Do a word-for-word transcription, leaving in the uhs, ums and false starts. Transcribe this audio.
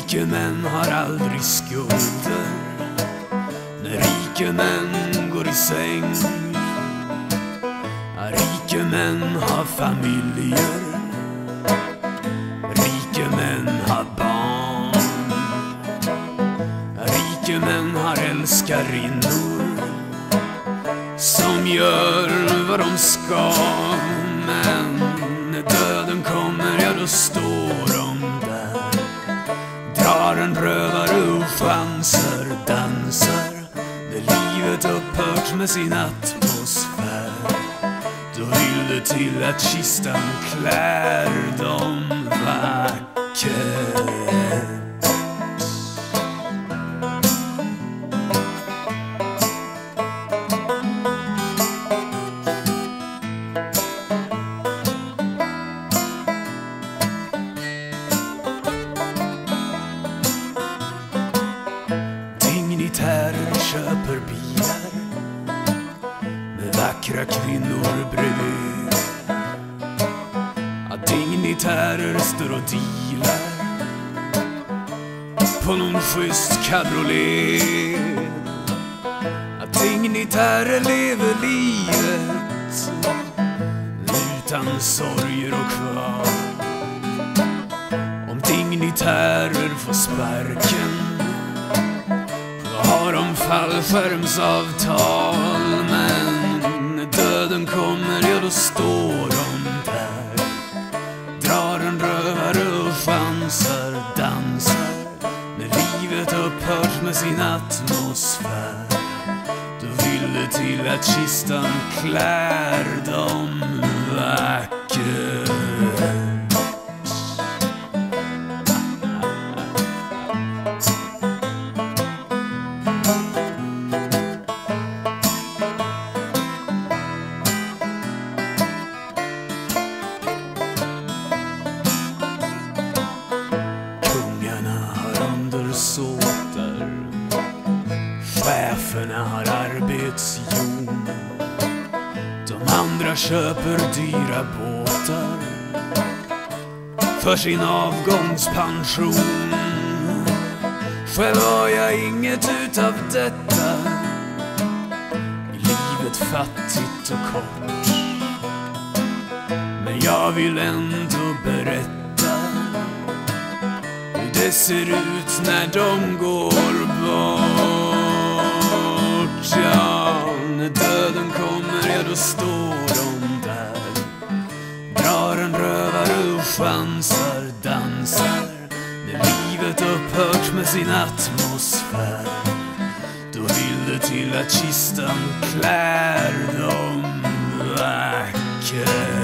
Rike män har aldrig skulder när rike män går i säng. Rike män har familjer, rike män har barn. Rike män har älskarinnor som gör vad de ska. Men när döden kommer, ja då står de där, drar en rövare och chansar, dansar när livet upphört med sin atmosfär. Då vill det till att kistan klär dem vackert. Dignitärer köper bilar med vackra kvinnor bredvid. Att dignitärer står och dealar på någon schysst cabriolet. Att dignitärer lever livet utan sorger och kvar. Om dignitärer får sparken har de fallskärmsavtal. Men när döden kommer, ja då står de där, drar en rövare och chansar, dansar när livet upphört med sin atmosfär. Då vill det till att kistan klär dem vackert. Såtar. Cheferna har arbetsjon. De andra köper dyra båtar för sin avgångspension. Själv har jag inget utav detta, i livet fattigt och kort. Men jag vill ändå berätta det ser ut när de går bort. Ja, när döden kommer, ja då står de där, drar en rövare och chansar, dansar när livet upphört med sin atmosfär. Då vill det till att kistan klär dem vackert.